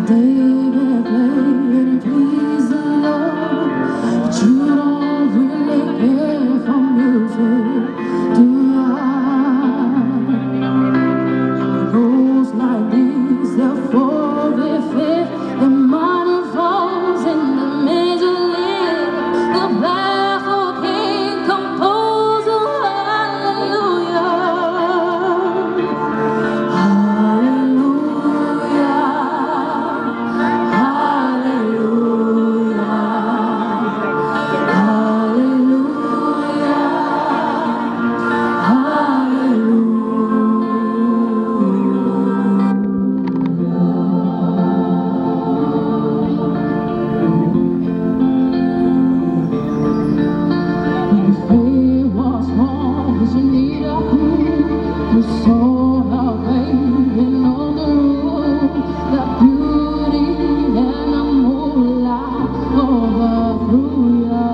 David played and pleased the Lord, but you don't really care for music, do ya? Rules like these, they're for the fifth, the minor falls in the major league, the baffled king composer, hallelujah. You saw her hanging on the road, that beauty and a moonlight overthrew ya.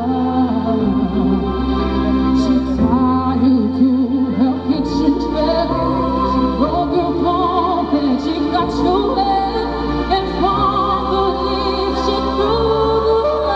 She tied you to her kitchen chair, she broke your heart and she got your head, and from the leaves she threw the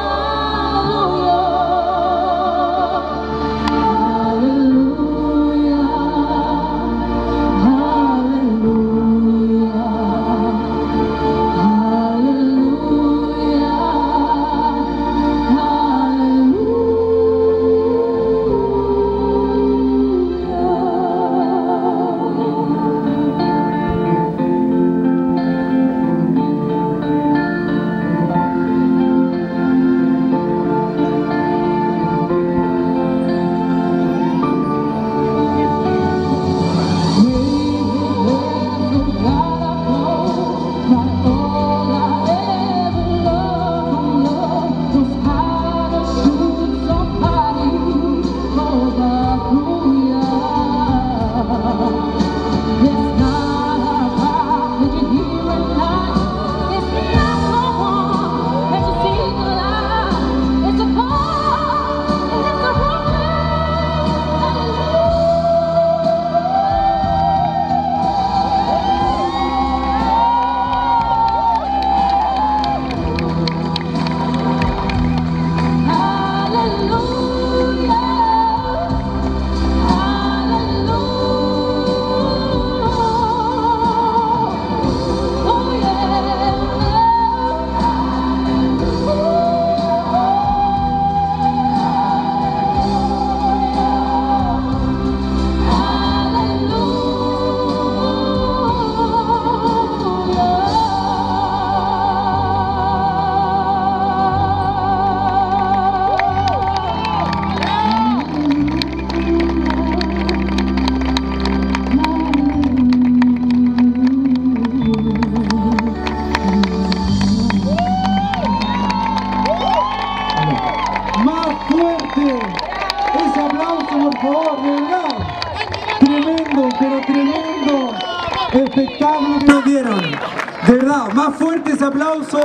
ese aplauso, por favor, de verdad. Tremendo, pero tremendo espectáculo que nos dieron. De verdad, más fuerte ese aplauso.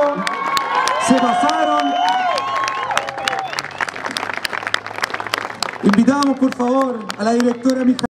Se pasaron. Invitamos, por favor, a la directora Mija.